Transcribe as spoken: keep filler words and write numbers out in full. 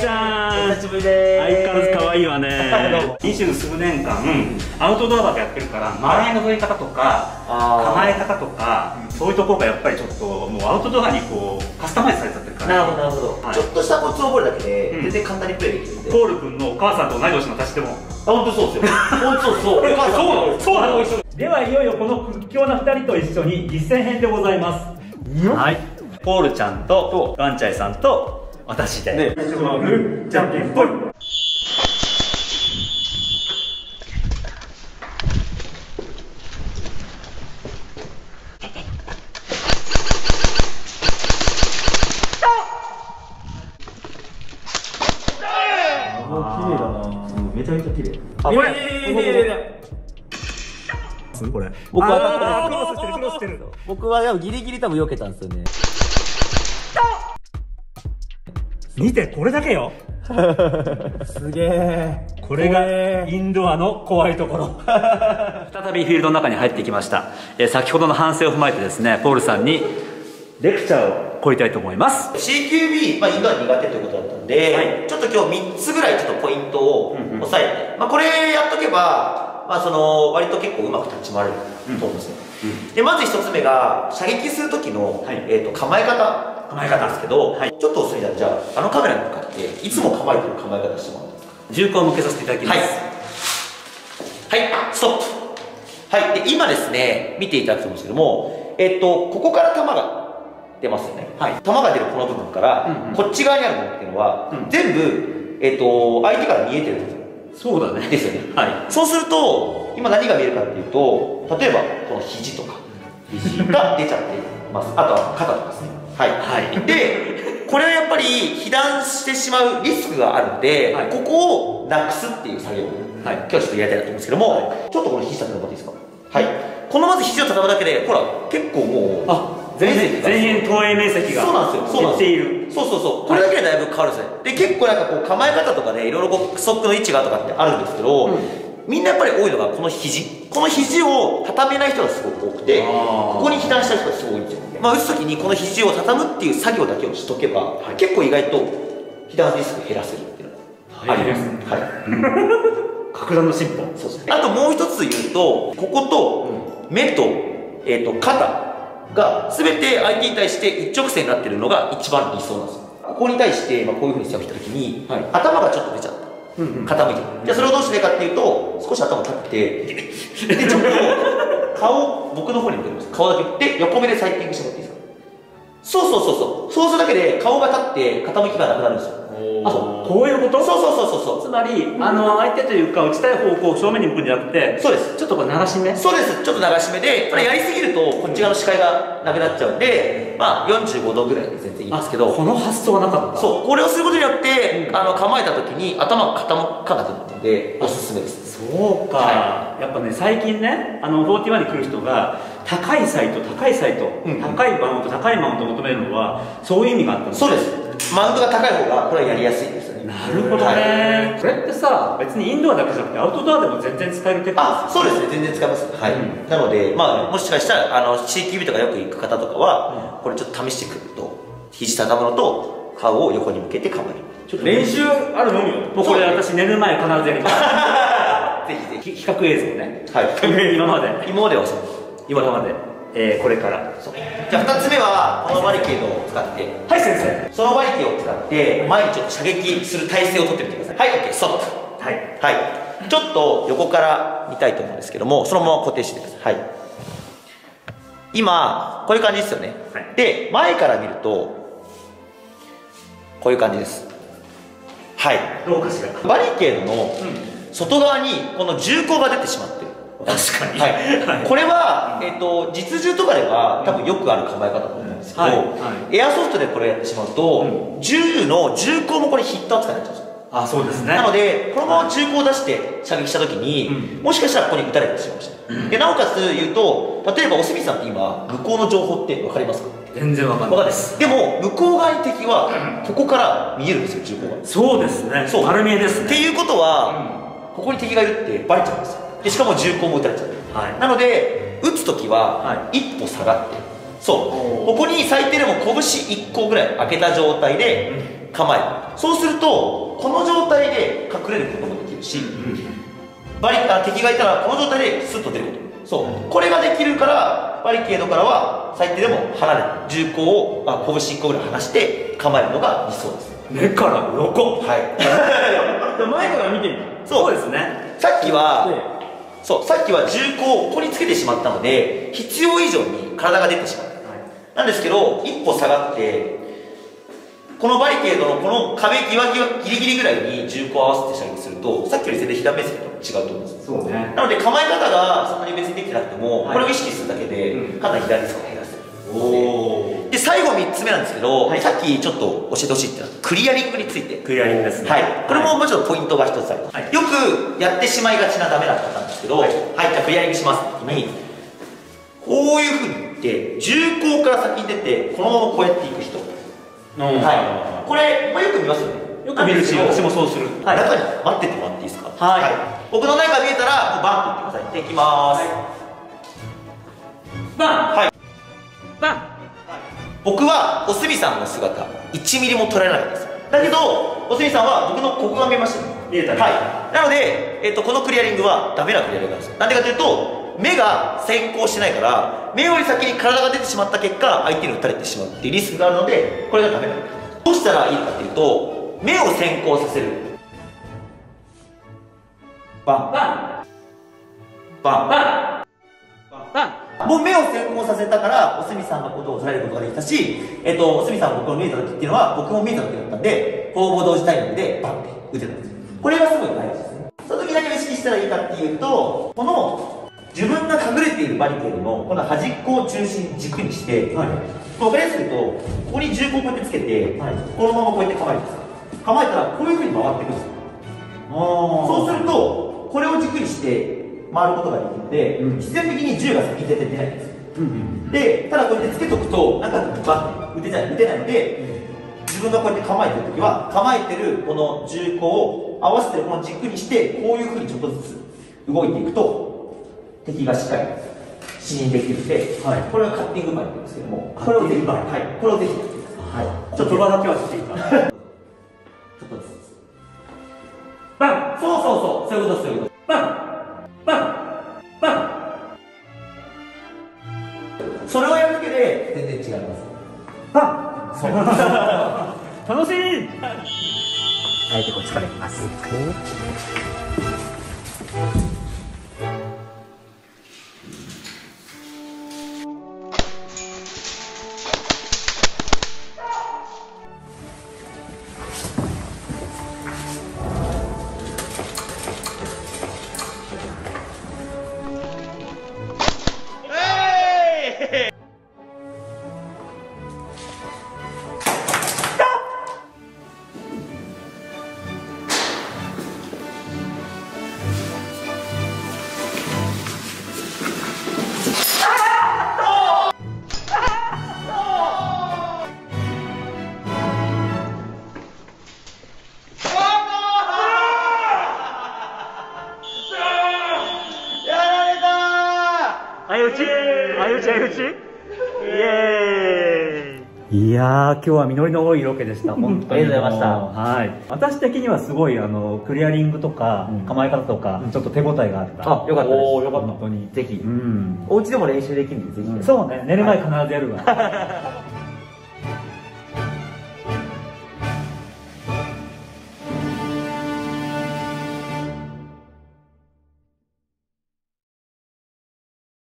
ちゃん、 お久しぶりです。 相変わらず可愛いわね。二十数年間アウトドアバーでやってるから、間合いの取り方とか構え方とか、そういうところがやっぱりちょっともうアウトドアにこうカスタマイズされちゃってるから。 なるほどなるほど。ちょっとしたコツを覚えるだけで全然簡単にプレイできるんで。 ポール君のお母さんと同い年の私でも。 あ、本当そうですよ。本当そうそう。お母さんそうそうなの。ではいよいよこの屈強なふたりと一緒に実践編でございます。はい。ポールちゃんとガンチャイさんと私で。ね。じゃんけんぽい。めちゃめちゃ綺麗。あ、これ、これ。僕はクロスしてる、クロスしてる。 僕はギリギリ多分避けたんですよね。 見て、これだけよ。 すげえ。 これがインドアの怖いところ。再びフィールドの中に入ってきました。えー、先ほどの反省を踏まえてですね、ポールさんにレクチャーを講りたいと思います。 シーキュービー、まあ、インドア苦手ということだったんで、はい、ちょっと今日みっつぐらいちょっとポイントを押さえて、うんうん、まあこれやっとけば、まあその割と結構うまく立ち回れると思うんですよ。うんうん、でまずひとつめが射撃する時の、はい、えー、と構え方構え方ですけど、はい、ちょっとおすすめじゃああのカメラに向かっていつも構えてる構え方してもらっていいですか。 銃口を向けさせていただきます。 はい、はい、ストップ。はい、で今ですね見ていただくと思うんですけども、えっ、ー、とここから弾が出ますよね。はい、弾が出るこの部分から、うんうん、こっち側にあるものっていうのは、うん、全部、えー、と相手から見えてる部分。 そうだね。 ですよね。はい。そうすると今何が見えるかっていうと、例えばこの肘とか肘が出ちゃってます。あとは肩とかですね。はい。はい。でこれはやっぱり被弾してしまうリスクがあるので、はい、ここをなくすっていう作業を、はい、今日はちょっとやりたいなと思うんですけども、はい、ちょっとこの肘立ててもらっていいですか。はい。このまず肘を畳むだけで、ほら結構もうあ。 前円投影面積が減っている。 そうそうそう、これだけでだいぶ変わるんですね。で結構なんかこう構え方とかでいろいろこうストックの位置がとかってあるんですけど、うん、みんなやっぱり多いのがこの肘この肘を畳めない人がすごく多くて、ここに被弾した人がすごい多いんですよ。まあ打つ時にこの肘を畳むっていう作業だけをしとけば、はい、結構意外と被弾リスク減らせるっていうのがあります。はい。 格段の進歩。 そうです。あともう一つ言うと、ここと目とえっと肩が全て相手に対して一直線になっているのが一番理想なんですよ。ここに対して、まあ、こういうふうにしてきた時に、はい、頭がちょっと出ちゃった、うんうん、傾いてる。じゃあそれをどうしてかっていうと、少し頭立ってでちょっと顔を僕の方に向けます。顔だけで横目でサイティングしてもらっていいですか。そうそうそうそう、そうするだけで顔が立って傾きがなくなるんですよ。 あ、そう、こういうこと。 そうそうそうそう。 つまり、あの相手というか打ちたい方向を正面に向くんじゃなくて、 そうです。 ちょっとこう流し目。 そうです。ちょっと流し目で、これやりすぎるとこっち側の視界がなくなっちゃうんで、まあよんじゅうごどぐらいで全然いいんですけど、 この発想はなかった。 そう、これをすることによって、うん、あの構えた時に頭が傾かなくなるのでおすすめです。 そうか、はい、やっぱね最近ね、あのよんじゅういちに来る人が高いサイト高いサイト、うん、高いマウント高いマウントを求めるのはそういう意味があったんです。 そうです。マウントが高い方がこれはやりやすいですよね。 なるほどね、はい、これってさ別にインドアだけじゃなくてアウトドアでも全然使えるテクニック。 あ、そうですね、全然使えます。はい、うん、なのでまあもしかしたらあの シーキュービー とかよく行く方とかは、うん、これちょっと試してくると肘畳むのと顔を横に向けて構える。 ちょっと練習あるのみよ。もうこれ私寝る前必ずやります。ぜひぜひ比較映像ね。はい。今まで今まではそう。 今まで、えー、これから。 そう。じゃあふたつめはこのバリケードを使って、 はい先生。 そのバリケードを使って前にちょっと射撃する体勢をとってみてください。はい、オッケー、ストップ。はい。はい。ちょっと横から見たいと思うんですけども、そのまま固定してください。はい。今こういう感じですよね。はい、で前から見るとこういう感じです。はい。 どうかしら。 バリケードの外側にこの銃口が出てしまってる。 確かに。 はい。これはえっと実銃とかでは多分よくある構え方だと思うんですけど、エアソフトでこれやってしまうと、銃の銃口もこれヒット扱いになっちゃうんですよ。 あ、そうですね。 なのでこのまま銃口を出して射撃した時に、もしかしたらここに撃たれてしまいました。でなおかつ言うと、例えばおすみさんって今向こうの情報って分かりますか？ 全然わかんないです。 でも向こう側に敵はここから見えるんですよ、銃口が。 そうですね。そう、丸見えですね。 っていうことは、ここに敵がいるってバレちゃうんですよ。でしかも銃口も撃たれちゃう。はい、なので撃つ時は一歩下がってそうここに最低でも拳いっこぐらい開けた状態で構える、そうするとこの状態で隠れることもできるし、バリあ敵がいたらこの状態でスッと出ること、そうこれができるからバリケードからは最低でも離れる銃口をあ拳いっこぐらい離して構えるのが理想です。 目から鱗。 はい前から見てみた。 そうですね。さっきはそうさっきは銃口をここにつけてしまったので必要以上に体が出てしまう、はい、なんですけど一歩下がってこのバリケードのこの壁際ギリギリぐらいに銃口を合わせて射撃するとさっきより全然被弾面積と違うと思うんです。 そうね。なので構え方がそんなに別にできてなくても、はい、これを意識するだけでかなり被弾リスクを減らせる。おで最後みっつめなんですけど、はい、さっきちょっと教えてほしいっていうのはクリアリングについて。 クリアリングですね。 はい、これももちろんポイントが一つあります、はい、よくやってしまいがちなダメなパターンですけど、はい、はい、じゃあクリアリングしますって時に、こういうふうに言って銃口から先に出てこのままこうやっていく人、はい、これ、まあ、よく見ますよね。 よく見るし私もそうする、 はい、中に待っててもらっていいですか。 はい、はい、 僕の中が見えたらもうバンって言ってください。いきます、はい、バン、はい、バン、はい、僕はおすみさんの姿いちミリも捉えなかったです。だけどおすみさんは僕のここが見えましたね。見えたね。はい、なので、えー、とこのクリアリングはダメなクリアリングなんですよ。なんでかというと目が先行してないから目より先に体が出てしまった結果相手に撃たれてしまうっていうリスクがあるのでこれがダメなんです。どうしたらいいかっていうと目を先行させる。バンバンバンバンバン。もう目を先行させたからおすみさんのことを捉えることができたし、えっと、おすみさんが僕を見えた時っていうのは僕も見えた時だったんで攻防同時タイミングでバンって撃てたんですよ。これがすごい大事ですね。その時何を意識したらいいかっていうとこの自分が隠れているバリケードのこの端っこを中心軸にして、はい、分かりやすく言うとここに銃口をこうやってつけて、はい、このままこうやって構えるんですよ。構えたらこういうふうに回っていくんですよ。そうするとこれを軸にして回ることができるので、うん、必然的に銃が先に出て出ないんですよ、うんうん、でただこうやってつけとくと中にバッて撃てない撃てないので、うん、自分がこうやって構えてる時は構えてるこの銃口を合わせてるこの軸にしてこういうふうにちょっとずつ動いていくと敵がしっかり視認できるので、はい、これはカッティングバイなんですけどもこれをぜひ、はい、これをぜひやってください。はい、ちょっと場だけはしていいかちょっとずつバン、そうそうそうそういうことそういうことバンバンバン。それをやるだけで全然違います。バン。そう楽しい。相手こっちからいきます。 相打ち相打ち相打ちイエーイ。いやー今日は実りの多いロケでした本当に。ありがとうございました。はい、私的にはすごいあのクリアリングとか、うん、構え方とか、うん、ちょっと手応えがあった。 あ、よかったです。おー、よかった。 本当にぜひ、 うん、お家でも練習できるんでぜひ、 うん、そうね、寝る前必ずやるわ